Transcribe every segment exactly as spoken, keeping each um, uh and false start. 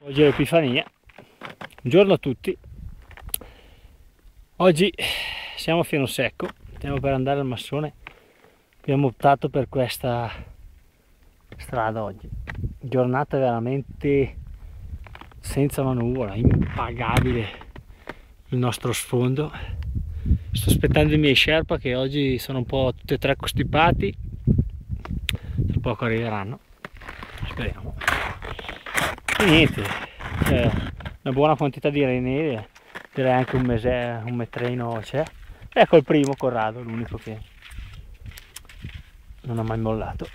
Oggi è l'Epifania, buongiorno a tutti. Oggi siamo a Fieno Secco, stiamo per andare al Massone. Abbiamo optato per questa strada oggi, giornata veramente senza manuvola, impagabile il nostro sfondo. Sto aspettando i miei Sherpa che oggi sono un po' tutti e tre costipati, tra poco arriveranno, speriamo. E niente, c'è una buona quantità di neve, direi anche un mese, un metrino c'è. Ecco il primo Corrado, l'unico che non ha mai mollato.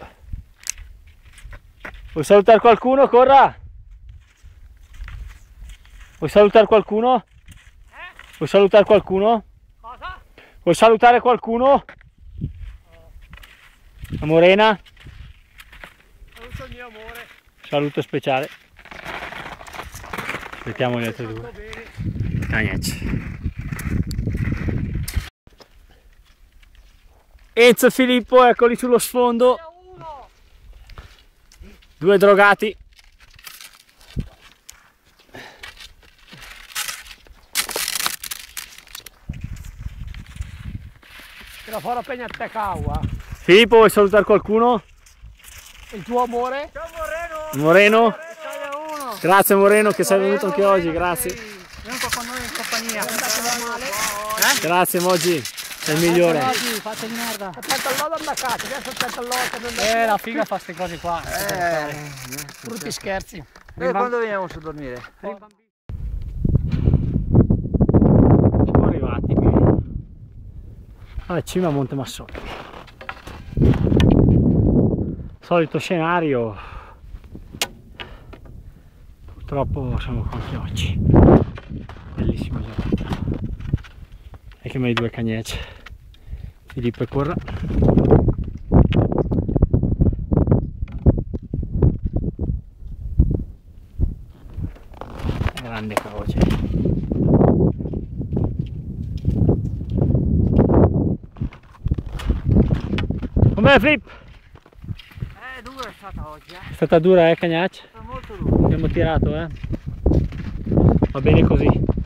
Vuoi salutare qualcuno, Corra? Vuoi salutare qualcuno? Eh? Vuoi salutare qualcuno? Cosa? Vuoi salutare qualcuno? La Morena? Saluto il mio amore. Saluto speciale. Aspettiamo gli altri due. Cagnacci. Enzo e Filippo, eccoli sullo sfondo. Due drogati. Tira fuori appena a te cagua. Filippo, vuoi salutare qualcuno? Il tuo amore? Ciao Moreno! Moreno? Moreno. Grazie Moreno che sei venuto anche oggi, grazie. Venuto con noi in compagnia. Eh? Grazie Moggi, sei il migliore. Fate di merda. Aspetta il lodo da casa, adesso aspetta il lodo. Eh, la figa fa queste cose qua. Eh, brutti scherzi. E quando veniamo su a dormire? Siamo arrivati alla cima a Monte Massone. Solito scenario, purtroppo siamo qua anche oggi. Bellissima giornata. E che me i due cagnecce, Filippo e Corra. Grande croce. Com'è Flip? Eh, dura è stata oggi, eh. È stata dura, eh cagnaccia? È stata molto dura. Abbiamo tirato, eh? Va bene così.